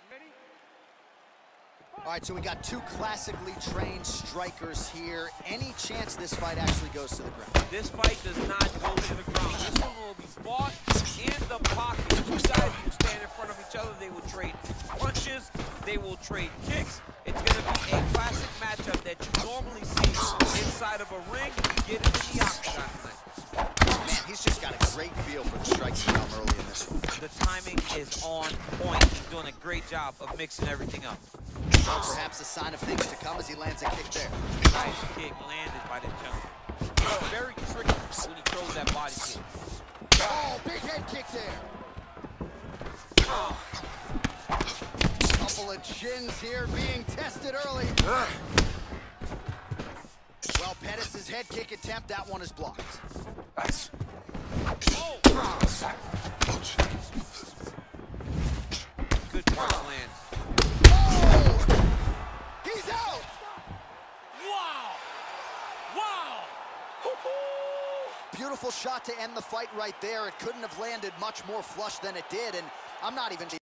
All right, so we got two classically trained strikers here. Any chance this fight actually goes to the ground? This fight does not go to the ground. This one will be fought in the pocket. Two guys will stand in front of each other. They will trade punches. They will trade kicks. It's going to be a classic matchup that you normally see inside of a ring. Get into the octagon tonight. Man, he's just got a great feel for the strikes realm early in this one. The timing is on point. He's doing a great job of mixing everything up. Well, perhaps a sign of things to come as he lands a kick there. Nice kick landed by the gentleman. Oh, very tricky when he throws that body kick. Oh, big head kick there. Couple of chins here being tested early. Well, Pettis' head kick attempt, that one is blocked. Nice. Oh! Good punch land. Oh! He's out! Wow! Wow! Beautiful shot to end the fight right there. It couldn't have landed much more flush than it did, and I'm not even